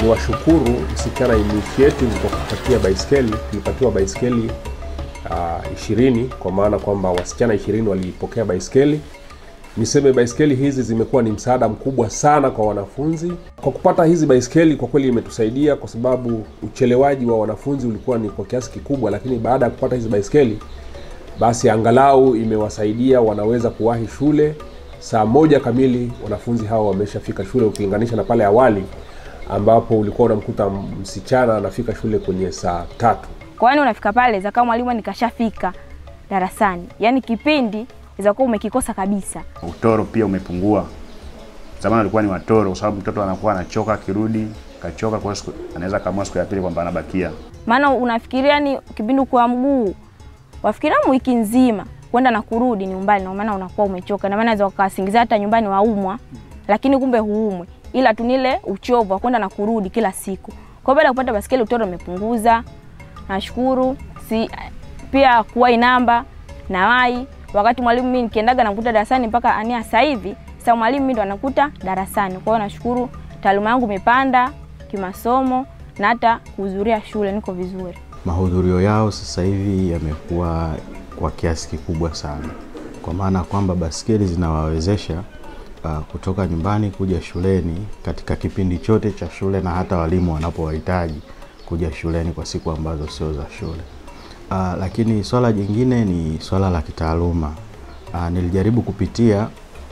Niwashukuru Msichana Initiative kwa kupatia baiskeli. Tulipatiwa baiskeli 20 kwa maana kwamba wasichana 20 walipokea baiskeli. Niseme baiskeli hizi zimekuwa ni msaada mkubwa sana kwa wanafunzi. Kwa kupata hizi baiskeli kwa kweli imetusaidia kwa sababu uchelewaji wa wanafunzi ulikuwa ni kwa kiasi kikubwa, lakini baada ya kupata hizi baiskeli basi angalau imewasaidia, wanaweza kuwahi shule. Saa 1 kamili wanafunzi hao wameshafika shule, ukilinganisha na pale awali ambapo ulikuwa unamkuta msichana anafika shule kwenye saa 3. Kwani unafika pale za kama mwalimu nikashafika darasani. Yaani kipindi za kuwa umekikosa kabisa. Utoro pia umepungua. Zamani alikuwa ni watoro kwa sababu mtoto anakuwa anachoka kirudi, kachoka kwa siku anaweza kama siku ya pili kwamba anabakia. Maana unafikiria ni kipindi kwa mguu. Wafikiria wiki nzima kwenda na kurudi ni umbali, na maana unakuwa umechoka. Na maana unaweza ukasingizia hata nyumbani waumwa, lakini kumbe huumwi. Ila tunile uchovu wa kwenda na kurudi kila siku. Kwa baada ya kupata basikeli utoro umepunguza. Nashukuru. Pia kuwai namba na wai. Wakati mwalimu mimi nikiendaga nakuta darasani mpaka ania sasa hivi, sasa mwalimu mimi ndo anakuta darasani. Kwa hiyo nashukuru taaluma yangu imepanda kimasomo na hata kuhudhuria shule niko vizuri. Mahudhurio yao sasa hivi yamekuwa kwa kiasi kikubwa sana. Kwa maana kwamba basikeli zinawawezesha kutoka nyumbani kuja shuleni katika kipindi chote cha shule, na hata walimu wanapowahitaji kuja shuleni kwa siku ambazo sio za shule. Lakini swala jingine ni swala la kitaaluma. Nilijaribu kupitia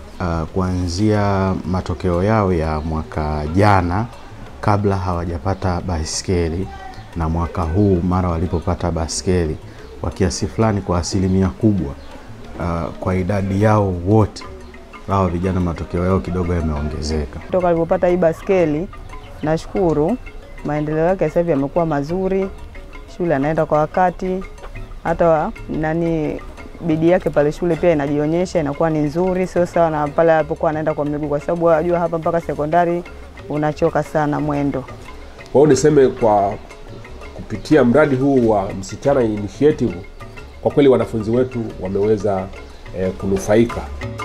kuanzia matokeo yao ya mwaka jana kabla hawajapata baiskeli na mwaka huu mara walipopata baiskeli, kwa kiasi fulani, kwa asilimia kubwa, kwa idadi yao wote hao vijana matokeo yao kidogo yameongezeka. Kutoka walipopata hii baiskeli nashukuru maendeleo yake sasa hivi yamekuwa mazuri. Shule anaenda kwa wakati, hata bidii yake pale shule pia inajionyesha, inakuwa ni nzuri, sio sawa na pale alipokuwa anaenda kwa miguu, kwa sababu unajua hapa mpaka sekondari unachoka sana mwendo. Kwa hiyo niseme kwa kupitia mradi huu wa Msichana Initiative kwa kweli wanafunzi wetu wameweza kunufaika.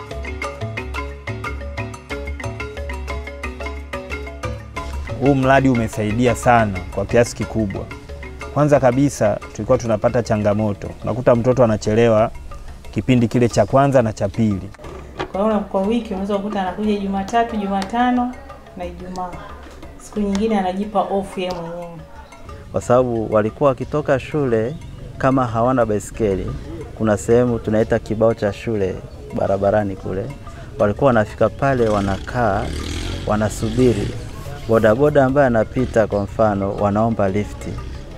Huu mradi umesaidia sana kwa kiasi kikubwa. Kwanza kabisa tulikuwa tunapata changamoto. Unakuta mtoto anachelewa kipindi kile cha kwanza na cha pili. Kwa wiki unaweza kukuta anakuja Jumatatu, Jumatano na Ijumaa. Siku nyingine anajipa off yeye mwenyewe. Kwa sababu walikuwa wakitoka shule kama hawana baiskeli, kuna sehemu tunaita kibao cha shule barabarani kule. Walikuwa wanafika pale wanakaa, wanasubiri bodaboda ambaye anapita, kwa mfano wanaomba lifti.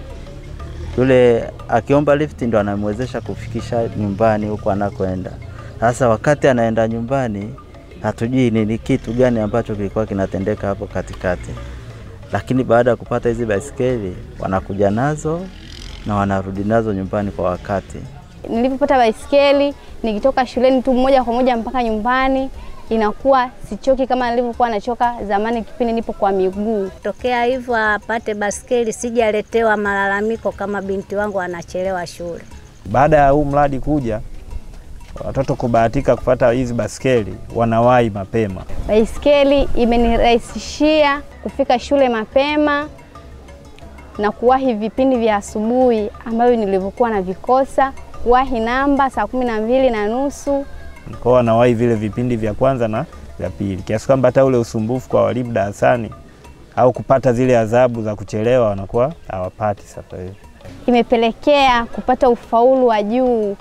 Yule akiomba lifti ndo anamwezesha kufikisha nyumbani huko anakoenda. Sasa wakati anaenda nyumbani hatujui ni kitu gani ambacho kilikuwa kinatendeka hapo katikati. Lakini baada ya kupata hizi baiskeli wanakuja nazo na wanarudi nazo nyumbani kwa wakati. Nilipopata baiskeli nikitoka shuleni tu moja kwa moja mpaka nyumbani, inakuwa sichoki kama nilivyokuwa nachoka zamani kipindi nipo kwa miguu. Tokea hivyo apate baiskeli sijaletewa malalamiko kama binti wangu anachelewa shule. Baada ya huu mradi kuja, watoto kubahatika kupata hizi baiskeli wanawahi mapema. Baiskeli imenirahisishia kufika shule mapema na kuwahi vipindi vya asubuhi ambavyo nilivyokuwa na vikosa, kuwahi namba saa 12:30. Kwa wanawahi vile vipindi vya kwanza na vya pili. Kiasi kwamba hata ule usumbufu kwa walimu darasani au kupata zile adhabu za kuchelewa wanakuwa hawapati sasa hivi. Imepelekea kupata ufaulu wa juu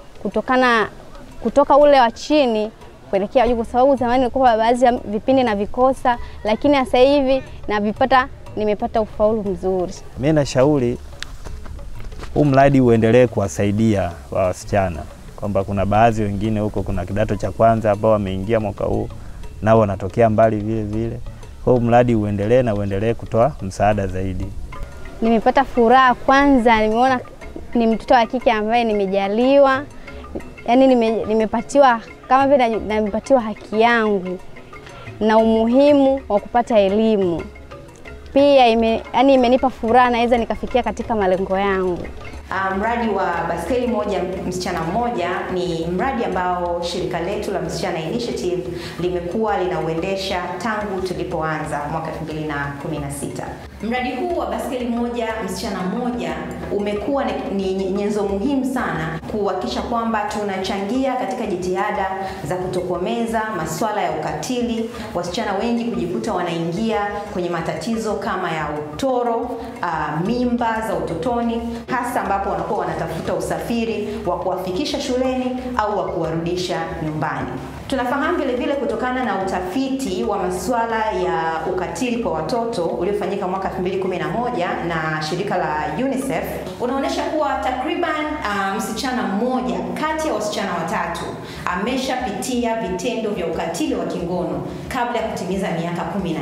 kutoka ule wa chini kuelekea juu, kwa sababu zamani nilikuwa baadhi ya vipindi na vikosa, lakini sasa hivi nimepata ufaulu mzuri. Mimi nashauri huu mradi uendelee kuwasaidia wasichana, kwamba kuna baadhi wengine huko kuna kidato cha kwanza ambao wameingia mwaka huu nao wanatokea mbali vile vile. Kwa hiyo mradi uendelee kutoa msaada zaidi. Nimepata furaha kwanza, nimeona ni mtoto wa kike ambaye nimejaliwa, yani nimepatiwa kama vile nimepatiwa haki yangu na umuhimu wa kupata elimu. pia imenipa furaha, naweza nikafikia katika malengo yangu. Mradi wa Baiskeli Moja Msichana Mmoja ni mradi ambao shirika letu la Msichana Initiative limekuwa linauendesha tangu tulipoanza mwaka 2016. Mradi huu wa Baiskeli Moja Msichana Mmoja umekuwa ni nyenzo muhimu sana kuhakikisha kwamba tunachangia katika jitihada za kutokomeza masuala ya ukatili. Wasichana wengi kujikuta wanaingia kwenye matatizo kama ya utoro, mimba za utotoni, hasa ambapo wanakuwa wanatafuta usafiri wa kuwafikisha shuleni au wa kuwarudisha nyumbani. Tunafahamu vile vile kutokana na utafiti wa masuala ya ukatili kwa watoto uliofanyika mwaka 2011 na shirika la UNICEF, unaonyesha kuwa takriban msichana mmoja kati ya wasichana watatu ameshapitia vitendo vya ukatili wa kingono kabla ya kutimiza miaka 18.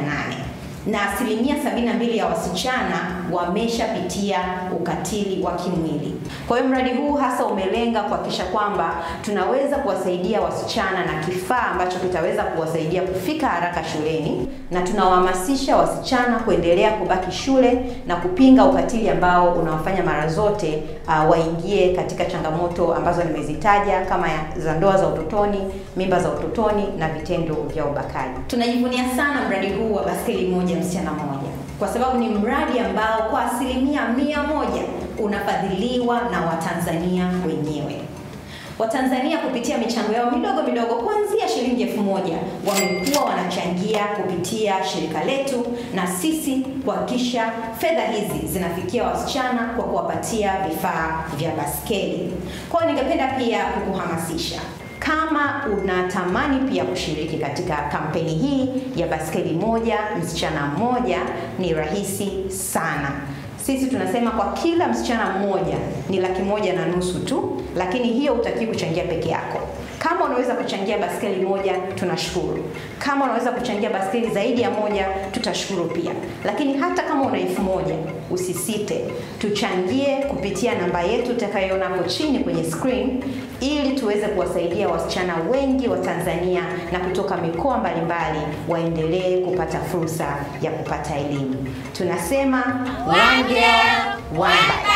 Na asilimia 72 ya wasichana wameshapitia ukatili wa kimwili. Kwa hiyo mradi huu hasa umelenga kuhakikisha kwamba tunaweza kuwasaidia wasichana na kifaa ambacho kitaweza kuwasaidia kufika haraka shuleni, na tunawahamasisha wasichana kuendelea kubaki shule na kupinga ukatili ambao unawafanya mara zote waingie katika changamoto ambazo nimezitaja kama za ndoa za utotoni, mimba za utotoni na vitendo vya ubakaji. Tunajivunia sana mradi huu wa Baiskeli Moja Msichana Mmoja kwa sababu ni mradi ambao kwa asilimia 100 unafadhiliwa na Watanzania wenyewe. Watanzania kupitia michango yao midogo kuanzia shilingi 1000 wamekuwa wanachangia kupitia shirika letu, na sisi kuhakikisha fedha hizi zinafikia wasichana kwa kuwapatia vifaa vya baskeli. Kwa hiyo ningependa pia kukuhamasisha, kama unatamani pia kushiriki katika kampeni hii ya Baiskeli Moja Msichana Mmoja, ni rahisi sana. Sisi tunasema kwa kila msichana mmoja ni 1,500 tu, lakini hiyo hutaki kuchangia peke yako. Kama unaweza kuchangia baskeli moja, tunashukuru. Kama unaweza kuchangia baskeli zaidi ya moja, tutashukuru pia. Lakini hata kama una 1000, usisite, tuchangie kupitia namba yetu utakayoona hapo chini kwenye screen, ili tuweze kuwasaidia wasichana wengi wa Tanzania na kutoka mikoa mbalimbali waendelee kupata fursa ya kupata elimu. Tunasema one girl, one bike.